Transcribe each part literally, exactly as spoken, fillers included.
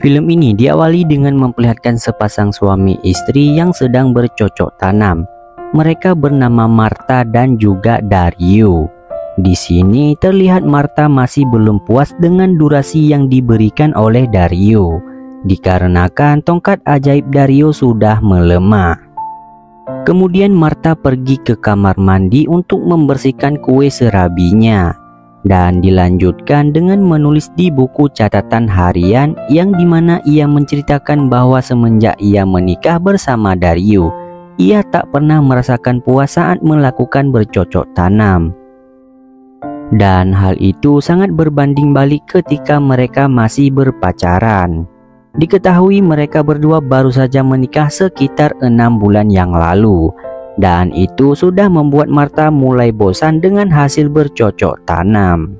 Film ini diawali dengan memperlihatkan sepasang suami istri yang sedang bercocok tanam. Mereka bernama Martha dan juga Dario. Di sini terlihat Martha masih belum puas dengan durasi yang diberikan oleh Dario, dikarenakan tongkat ajaib Dario sudah melemah. Kemudian Martha pergi ke kamar mandi untuk membersihkan kue serabinya, dan dilanjutkan dengan menulis di buku catatan harian yang dimana ia menceritakan bahwa semenjak ia menikah bersama Dario, ia tak pernah merasakan puas saat melakukan bercocok tanam. Dan hal itu sangat berbanding balik ketika mereka masih berpacaran. Diketahui mereka berdua baru saja menikah sekitar enam bulan yang lalu, dan itu sudah membuat Martha mulai bosan dengan hasil bercocok tanam.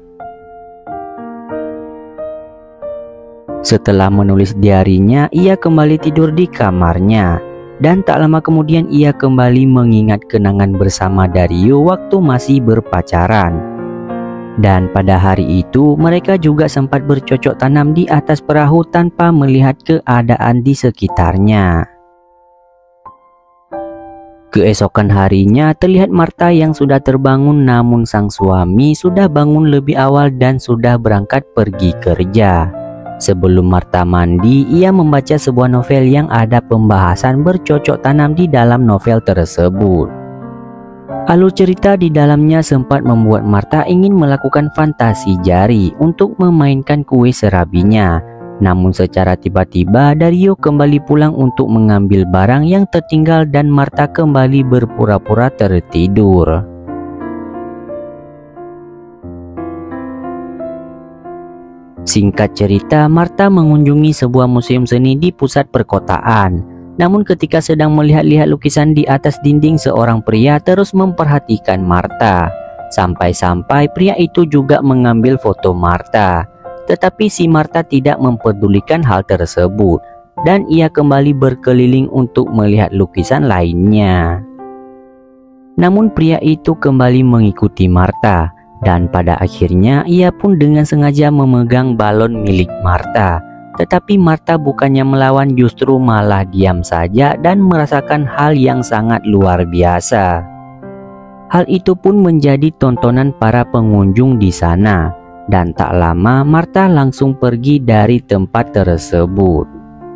Setelah menulis diarinya, ia kembali tidur di kamarnya, dan tak lama kemudian ia kembali mengingat kenangan bersama Dario waktu masih berpacaran. Dan pada hari itu mereka juga sempat bercocok tanam di atas perahu tanpa melihat keadaan di sekitarnya. Keesokan harinya terlihat Martha yang sudah terbangun, namun sang suami sudah bangun lebih awal dan sudah berangkat pergi kerja. Sebelum Martha mandi, ia membaca sebuah novel yang ada pembahasan bercocok tanam di dalam novel tersebut. Alur cerita di dalamnya sempat membuat Martha ingin melakukan fantasi jari untuk memainkan kue serabinya. Namun secara tiba-tiba Dario kembali pulang untuk mengambil barang yang tertinggal dan Martha kembali berpura-pura tertidur. Singkat cerita, Martha mengunjungi sebuah museum seni di pusat perkotaan. Namun ketika sedang melihat-lihat lukisan di atas dinding, seorang pria terus memperhatikan Martha. Sampai-sampai pria itu juga mengambil foto Martha. Tetapi si Martha tidak mempedulikan hal tersebut, dan ia kembali berkeliling untuk melihat lukisan lainnya. Namun pria itu kembali mengikuti Martha, dan pada akhirnya ia pun dengan sengaja memegang balon milik Martha. Tetapi Martha bukannya melawan, justru malah diam saja dan merasakan hal yang sangat luar biasa. Hal itu pun menjadi tontonan para pengunjung di sana, dan tak lama Martha langsung pergi dari tempat tersebut.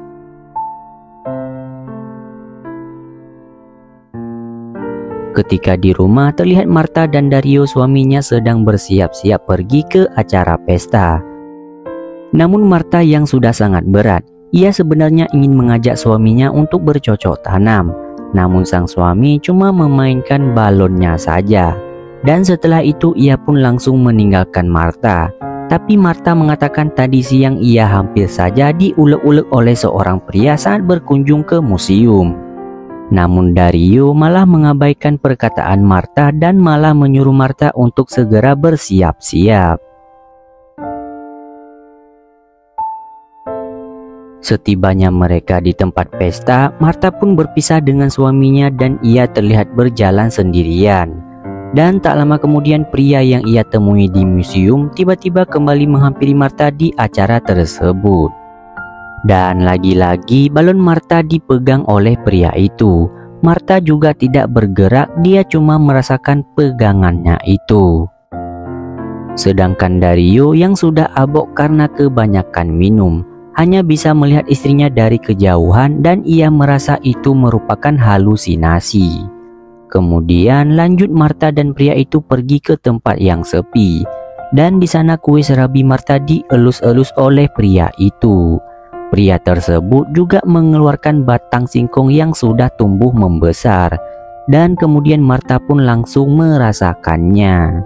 Ketika di rumah terlihat Martha dan Dario suaminya sedang bersiap-siap pergi ke acara pesta. Namun Martha yang sudah sangat berat, ia sebenarnya ingin mengajak suaminya untuk bercocok tanam. Namun sang suami cuma memainkan balonnya saja. Dan setelah itu ia pun langsung meninggalkan Martha. Tapi Martha mengatakan tadi siang ia hampir saja diulek-ulek oleh seorang pria saat berkunjung ke museum. Namun Dario malah mengabaikan perkataan Martha dan malah menyuruh Martha untuk segera bersiap-siap. Setibanya mereka di tempat pesta, Martha pun berpisah dengan suaminya dan ia terlihat berjalan sendirian. Dan tak lama kemudian pria yang ia temui di museum tiba-tiba kembali menghampiri Martha di acara tersebut. Dan lagi-lagi balon Martha dipegang oleh pria itu. Martha juga tidak bergerak, dia cuma merasakan pegangannya itu. Sedangkan Dario yang sudah abok karena kebanyakan minum hanya bisa melihat istrinya dari kejauhan dan ia merasa itu merupakan halusinasi. Kemudian lanjut Martha dan pria itu pergi ke tempat yang sepi, dan di sana kue serabi Martha dielus-elus oleh pria itu. Pria tersebut juga mengeluarkan batang singkong yang sudah tumbuh membesar, dan kemudian Martha pun langsung merasakannya.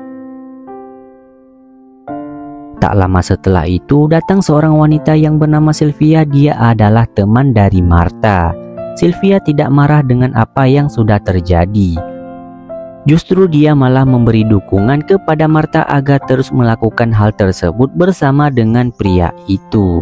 Tak lama setelah itu datang seorang wanita yang bernama Sylvia. Dia adalah teman dari Martha. Sylvia tidak marah dengan apa yang sudah terjadi. Justru dia malah memberi dukungan kepada Martha agar terus melakukan hal tersebut bersama dengan pria itu.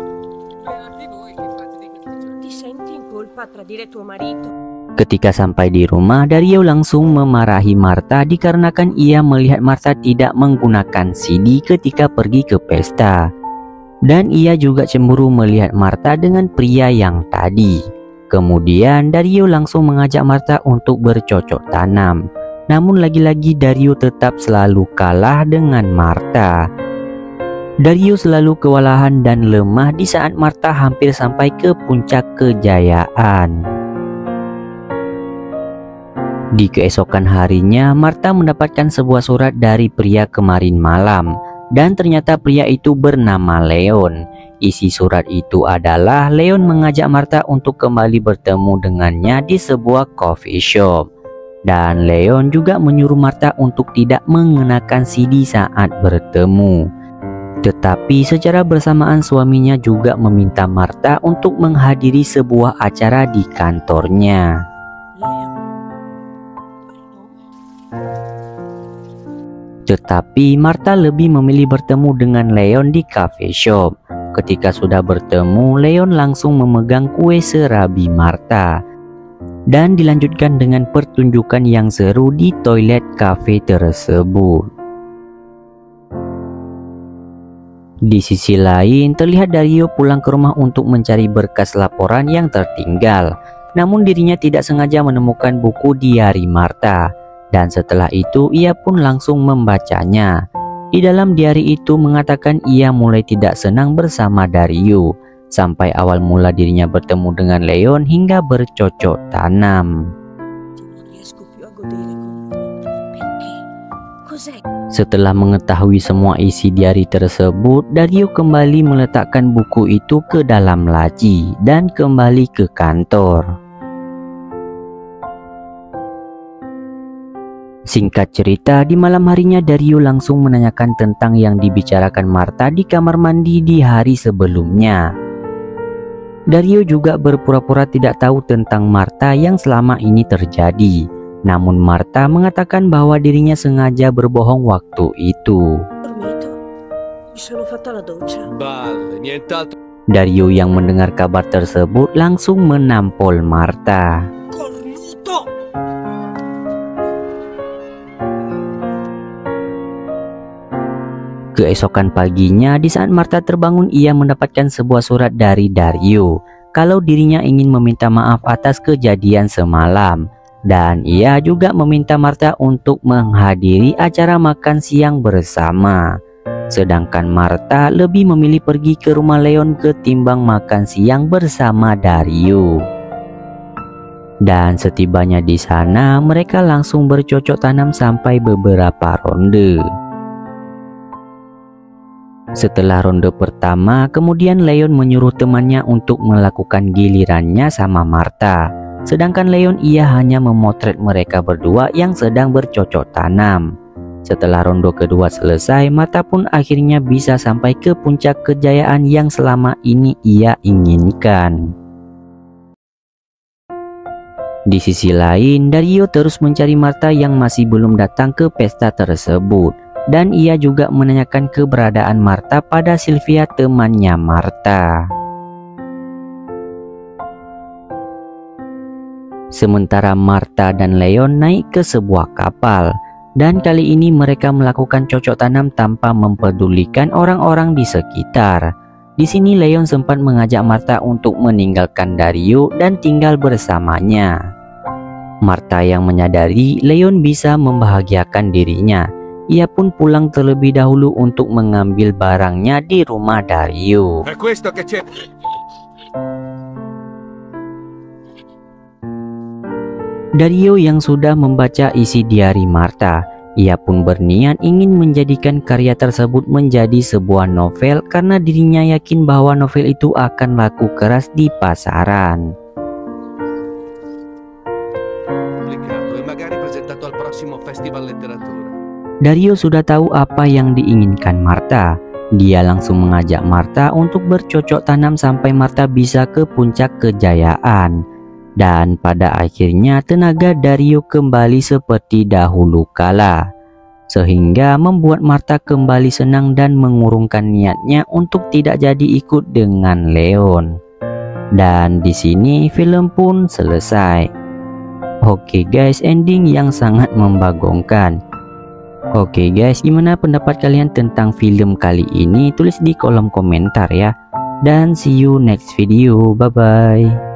Ketika sampai di rumah, Dario langsung memarahi Martha dikarenakan ia melihat Martha tidak menggunakan C D ketika pergi ke pesta. Dan ia juga cemburu melihat Martha dengan pria yang tadi. Kemudian Dario langsung mengajak Martha untuk bercocok tanam. Namun lagi-lagi Dario tetap selalu kalah dengan Martha. Dario selalu kewalahan dan lemah di saat Martha hampir sampai ke puncak kejayaan. Di keesokan harinya, Martha mendapatkan sebuah surat dari pria kemarin malam. Dan ternyata pria itu bernama Leon. Isi surat itu adalah Leon mengajak Martha untuk kembali bertemu dengannya di sebuah coffee shop. Dan Leon juga menyuruh Martha untuk tidak mengenakan C D saat bertemu. Tetapi secara bersamaan suaminya juga meminta Martha untuk menghadiri sebuah acara di kantornya. Tetapi Martha lebih memilih bertemu dengan Leon di cafe shop. Ketika sudah bertemu, Leon langsung memegang kue serabi Martha. Dan dilanjutkan dengan pertunjukan yang seru di toilet cafe tersebut. Di sisi lain, terlihat Dario pulang ke rumah untuk mencari berkas laporan yang tertinggal. Namun dirinya tidak sengaja menemukan buku diari Martha. Dan setelah itu ia pun langsung membacanya. Di dalam diari itu mengatakan ia mulai tidak senang bersama Dario. Sampai awal mula dirinya bertemu dengan Leon hingga bercocok tanam. Setelah mengetahui semua isi diari tersebut, Dario kembali meletakkan buku itu ke dalam laci dan kembali ke kantor. Singkat cerita, di malam harinya Dario langsung menanyakan tentang yang dibicarakan Martha di kamar mandi di hari sebelumnya. Dario juga berpura-pura tidak tahu tentang Martha yang selama ini terjadi. Namun Martha mengatakan bahwa dirinya sengaja berbohong waktu itu. Dario yang mendengar kabar tersebut langsung menampol Martha. Keesokan paginya, di saat Martha terbangun, ia mendapatkan sebuah surat dari Dario kalau dirinya ingin meminta maaf atas kejadian semalam. Dan ia juga meminta Martha untuk menghadiri acara makan siang bersama. Sedangkan Martha lebih memilih pergi ke rumah Leon ketimbang makan siang bersama Dario. Dan setibanya di sana, mereka langsung bercocok tanam sampai beberapa ronde. Setelah ronde pertama, kemudian Leon menyuruh temannya untuk melakukan gilirannya sama Martha. Sedangkan Leon ia hanya memotret mereka berdua yang sedang bercocok tanam. Setelah ronde kedua selesai, Martha pun akhirnya bisa sampai ke puncak kejayaan yang selama ini ia inginkan. Di sisi lain, Dario terus mencari Martha yang masih belum datang ke pesta tersebut. Dan ia juga menanyakan keberadaan Martha pada Sylvia, temannya Martha. Sementara Martha dan Leon naik ke sebuah kapal. Dan kali ini mereka melakukan cocok tanam tanpa mempedulikan orang-orang di sekitar. Di sini Leon sempat mengajak Martha untuk meninggalkan Dario dan tinggal bersamanya. Martha yang menyadari Leon bisa membahagiakan dirinya. Ia pun pulang terlebih dahulu untuk mengambil barangnya di rumah Dario. Dario yang sudah membaca isi diari Martha, ia pun berniat ingin menjadikan karya tersebut menjadi sebuah novel karena dirinya yakin bahwa novel itu akan laku keras di pasaran. Dario sudah tahu apa yang diinginkan Martha. Dia langsung mengajak Martha untuk bercocok tanam sampai Martha bisa ke puncak kejayaan. Dan pada akhirnya tenaga Dario kembali seperti dahulu kala. Sehingga membuat Martha kembali senang dan mengurungkan niatnya untuk tidak jadi ikut dengan Leon. Dan di sini film pun selesai. Oke guys, ending yang sangat membagongkan. Oke guys, gimana pendapat kalian tentang film kali ini? Tulis di kolom komentar ya. Dan see you next video. Bye bye.